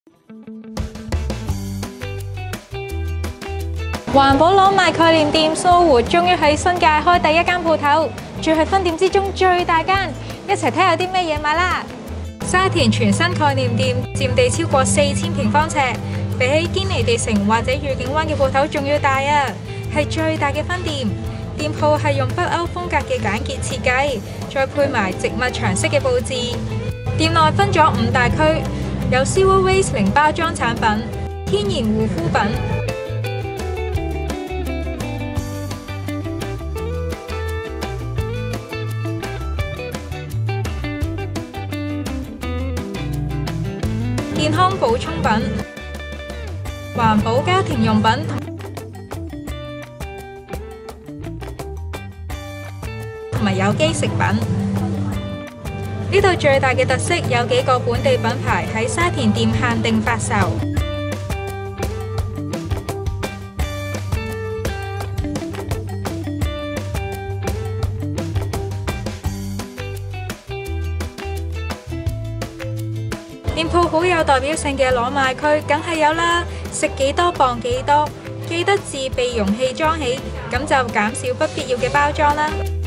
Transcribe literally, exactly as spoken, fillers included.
環保攞賣概念店蘇活終於喺新界開第一間鋪頭，仲係分店之中最大間，一齊睇下有啲咩嘢買啦！沙田全新概念店佔地超過四千平方尺，比起堅尼地城或者愉景灣嘅鋪頭仲要大啊，係最大嘅分店。店鋪係用北歐風格嘅簡潔設計，再配埋植物牆式嘅佈置。店內分咗五大區，有 Zero Waste 零包裝產品、天然護膚品。健康補充品、環保家庭用品同埋有機食品。呢度最大嘅特色有幾個本地品牌喺沙田店限定發售。店鋪好有代表性嘅攞賣區，梗係有啦。食幾多磅幾多，記得自備容器裝起，咁就減少不必要嘅包裝啦。